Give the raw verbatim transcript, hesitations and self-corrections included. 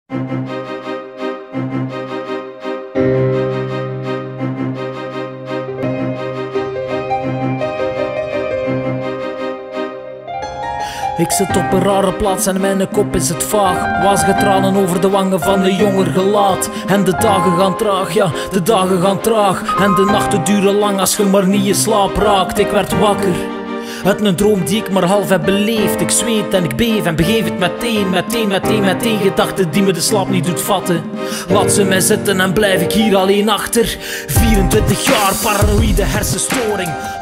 Ik zit op een rare plaats en mijn kop is het vaag. Wazige tranen over de wangen van een jonger gelaat. En de dagen gaan traag, ja, de dagen gaan traag. En de nachten duren lang als je maar niet in slaap raakt. Ik werd wakker uit een droom die ik maar half heb beleefd. Ik zweet en ik beef en begeef het meteen, meteen, meteen, meteen. Gedachten die me de slaap niet doet vatten. Laat ze mij zitten en blijf ik hier alleen achter. vierentwintig jaar paranoïde hersenstoring.